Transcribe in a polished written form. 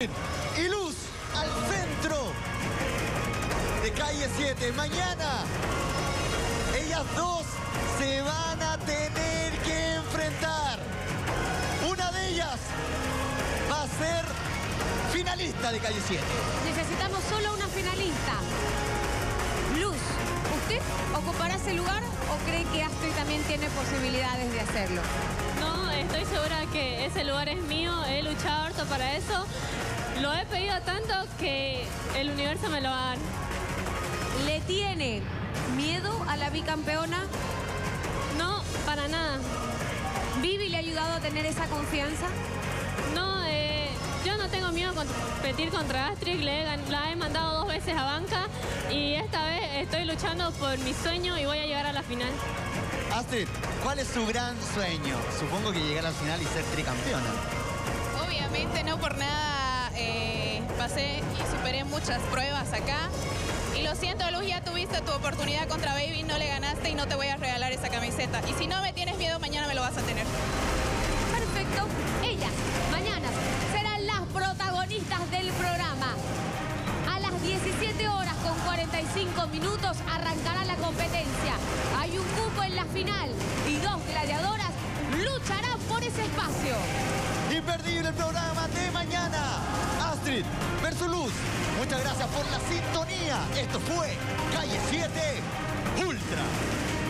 y Luz al centro de Calle 7. Mañana ellas dos se van a tener que enfrentar. Una de ellas va a ser finalista de Calle 7. Necesitamos solo una finalista. Luz, ¿usted ocupará ese lugar o cree que Astrid también tiene posibilidades de hacerlo? No, estoy segura que ese lugar es mío. He luchado harto para eso. Lo he pedido tanto que el universo me lo va a dar. ¿Le tiene miedo a la bicampeona? No, para nada. ¿Vivi le ha ayudado a tener esa confianza? No, yo no tengo miedo a competir contra Astrid. La he mandado 2 veces a banca y esta vez estoy luchando por mi sueño y voy a llegar a la final. Astrid, ¿cuál es su gran sueño? Supongo que llegar al final y ser tricampeona. Obviamente no por nada pasé y superé muchas pruebas acá. Y lo siento, Luz, ya tuviste tu oportunidad contra Baby, no le ganaste y no te voy a regalar esa camiseta. Y si no me tienes miedo, mañana me lo vas a tener. Perfecto. Ellas, mañana, serán las protagonistas del programa. A las 17 horas con 45 minutos arrancará la competencia. Hay un cupo en la final y 2 gladiadoras lucharán por ese espacio. Imperdible el programa de mañana. Astrid versus Luz. Muchas gracias por la sintonía. Esto fue Calle 7 Ultra.